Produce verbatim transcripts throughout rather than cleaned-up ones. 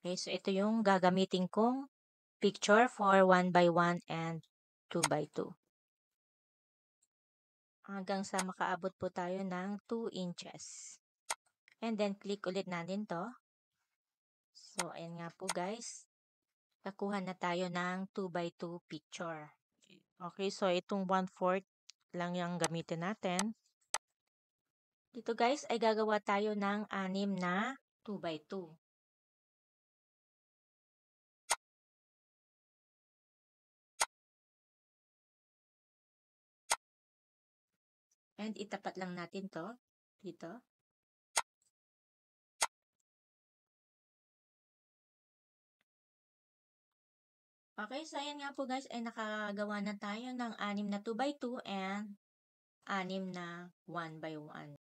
Okay, so ito yung gagamitin kong picture for one by one and two by two. Hanggang sa makaabot po tayo ng two inches. And then, click ulit natin to. So, ayan nga po guys. Nakuha na tayo ng two by two picture. Okay, so itong one fourth lang yung gamitin natin. Dito guys ay gagawa tayo ng anim na two by two. And itapat lang natin to dito. Okay, so ayan nga po guys ay nakagawa na tayo ng anim na two by two and anim na one by one.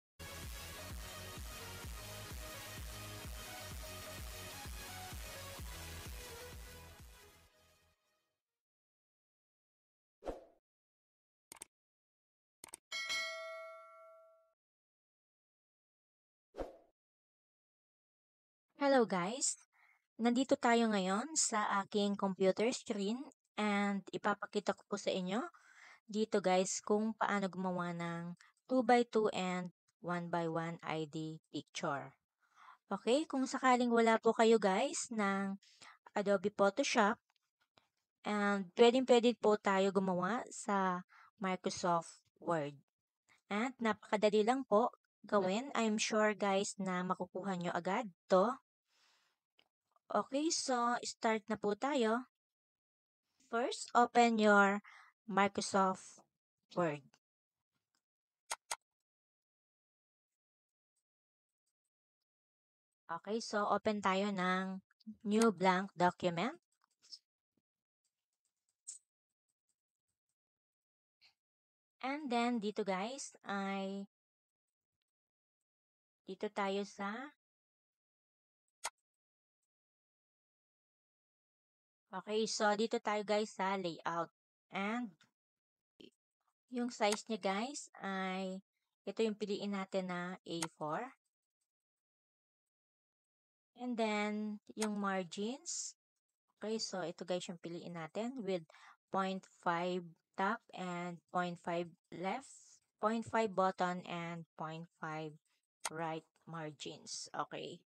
Hello guys! Nandito tayo ngayon sa aking computer screen and ipapakita ko po sa inyo dito guys kung paano gumawa ng two by two and one by one I D picture. Okay, kung sakaling wala po kayo guys ng Adobe Photoshop, and pwedeng pwede po tayo gumawa sa Microsoft Word. At napakadali lang po gawin. I'm sure guys na makukuha nyo agad to. Okay, so start na po tayo. First, open your Microsoft Word. Okay, so open tayo ng new blank document. And then dito guys ay dito tayo sa Okay, so dito tayo guys sa layout. And yung size niya guys ay ito yung piliin natin na A four. And then yung margins. Okay, so ito guys yung piliin natin with zero point five top and zero point five left, zero point five bottom and zero point five right margins. Okay.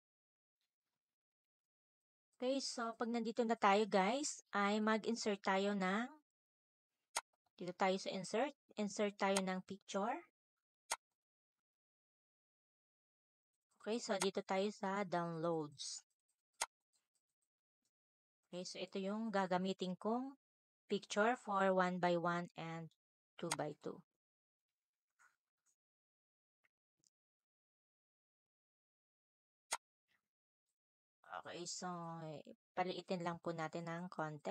Okay, so pag nandito na tayo guys, ay mag-insert tayo ng dito tayo sa insert. Insert tayo ng picture. Okay, so dito tayo sa downloads. Okay, so ito yung gagamitin kong picture for one by one and two by two. Okay, so paliitin lang po natin ng konti.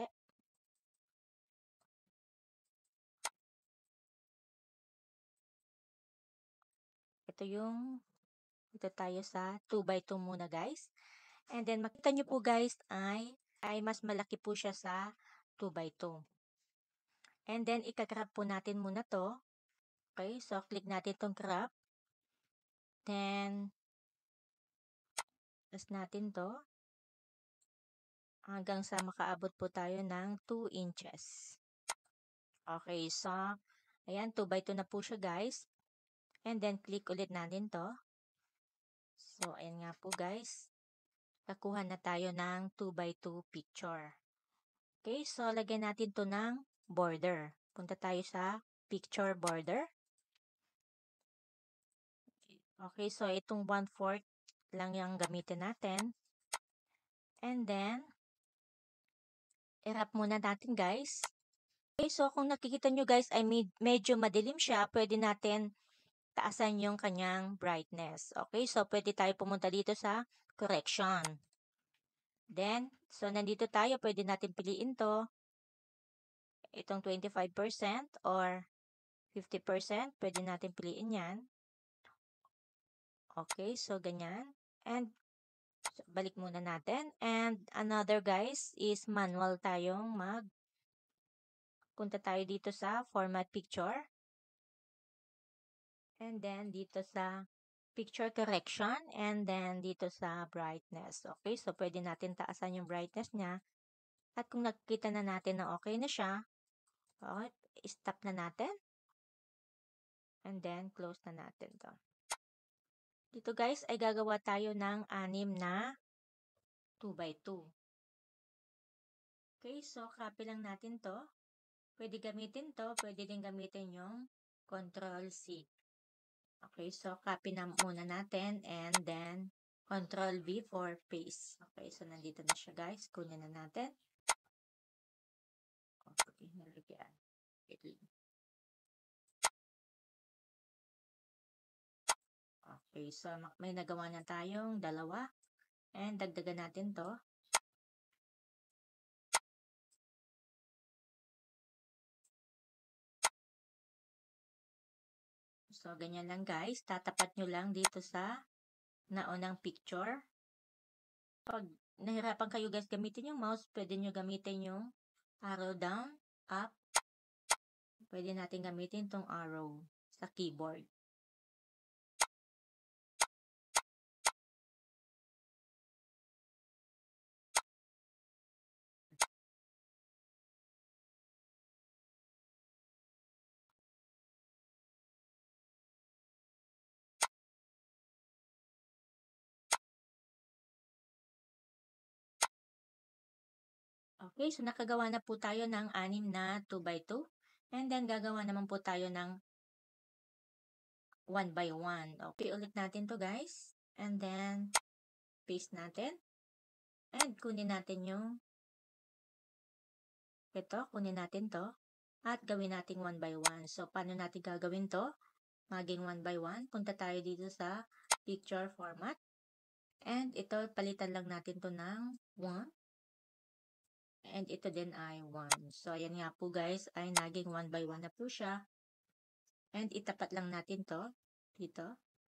Ito yung, ito tayo sa two by two muna guys. And then makita nyo po guys ay, ay mas malaki po siya sa two by two. And then ika-crop po natin muna to. Okay, so click natin itong crop. Then, tas natin to. Hanggang sa makaabot po tayo ng two inches. Okay, so, ayan, two by two na po siya guys. And then, click ulit natin to. So, ayan nga po guys. Nakuha na tayo ng two by two picture. Okay, so, lagyan natin to ng border. Punta tayo sa picture border. Okay, so, itong one fourth lang yung gamitin natin. And then, i-wrap muna natin guys. Okay, so kung nakikita nyo guys ay med medyo madilim siya, pwede natin taasan yung kanyang brightness. Okay, so pwede tayo pumunta dito sa correction. Then, so nandito tayo, pwede natin piliin to. Itong twenty-five percent or fifty percent, pwede natin piliin yan. Okay, so ganyan. And, so, balik muna natin. And another guys is manual tayong mag punta tayo dito sa format picture. And then dito sa picture correction, and then dito sa brightness. Okay, so pwede natin taasan yung brightness niya. At kung nakikita na natin na okay na siya, okay, stop na natin. And then, close na natin to. Dito guys, ay gagawa tayo ng anim na two by two. Okay, so copy lang natin to. Pwede gamitin to, pwede din gamitin yung control C. Okay, so copy na muna natin and then control V for paste. Okay, so nandito na siya guys. Kunin na natin. Okay, nalagyan. Okay, so may nagawa na tayong dalawa. And dagdagan natin to. So, ganyan lang guys. Tatapat nyo lang dito sa naunang picture. Pag nahirapan kayo guys gamitin yung mouse, pwede nyo gamitin yung arrow down, up. Pwede natin gamitin tong arrow sa keyboard. Okay, so nakagawa na po tayo ng anim na two by two. And then gagawa naman po tayo ng one by one. Okay, ulit natin to guys. And then paste natin. And kunin natin yung ito, kunin natin to. At gawin natin one by one. So, paano natin gagawin to? Maging one by one. Punta tayo dito sa picture format. And ito, palitan lang natin to ng one. And ito din ay one. So, ayan nga po guys, ay naging one by one na po siya. And itapat lang natin to dito.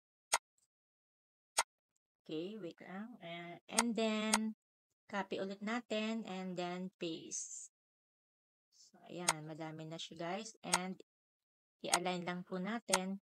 Okay, wait lang. Uh, and then, copy ulit natin and then paste. So, ayan, madami na siya guys. And i-align lang po natin.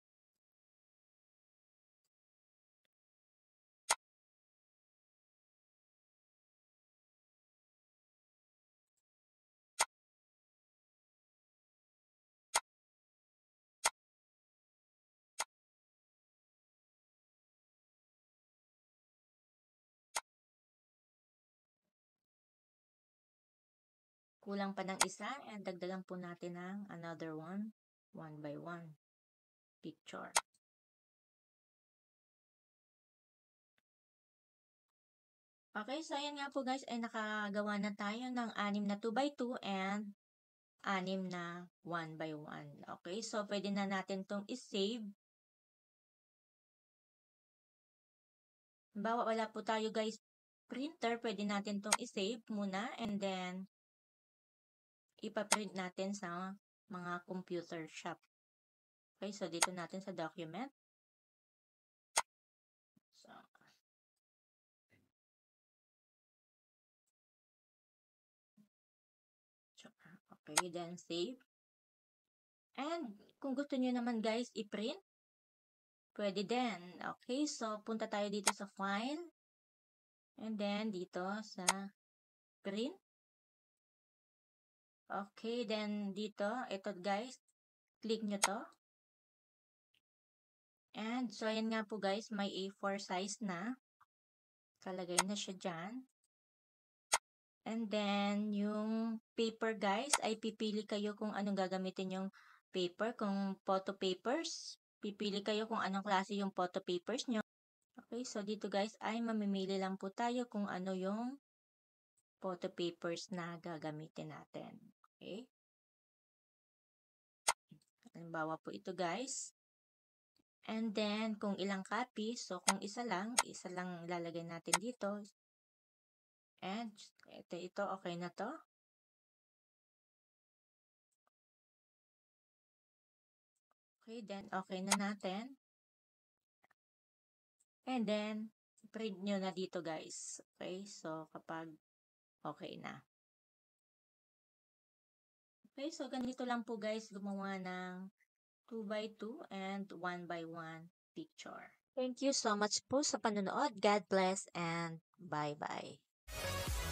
Kulang pa ng isa and dagdagan po natin ng another one, one by one picture. Okay, so ayan nga po guys, ay nakagawa na tayo ng anim na two by two and anim na one by one. Okay, so pwede na natin itong i-save. Bawa wala po tayo guys printer, pwede natin itong i-save muna and then ipaprint natin sa mga computer shop. Okay, so dito natin sa document. So, okay, then save. And kung gusto niyo naman guys i-print, pwede din. Okay, so punta tayo dito sa file. And then dito sa print. Okay, then dito, ito guys, click nyo to. And so ayan nga po guys, may A four size na. Kalagay na siya dyan. And then yung paper guys, ay pipili kayo kung anong gagamitin yung paper. Kung photo papers, pipili kayo kung anong klase yung photo papers nyo. Okay, so dito guys ay mamimili lang po tayo kung ano yung photo papers na gagamitin natin. Okay. Halimbawa po ito guys. And then kung ilang copy, so kung isa lang, isa lang lalagay natin dito. And ito, ito okay na to. Okay, then okay na natin. And then, print nyo na dito guys. Okay, so kapag okay na. Okay, so ganito lang po guys gumawa ng two by two and one by one picture. Thank you so much po sa panonood. God bless and bye-bye.